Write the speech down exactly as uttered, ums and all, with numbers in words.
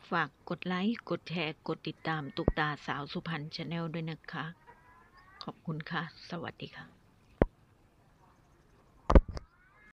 ฝากกดไลค์กดแชร์กดติดตามตุ๊กตาสาวสุพรรณชาแนลด้วยนะคะขอบคุณค่ะสวัสดีค่ะ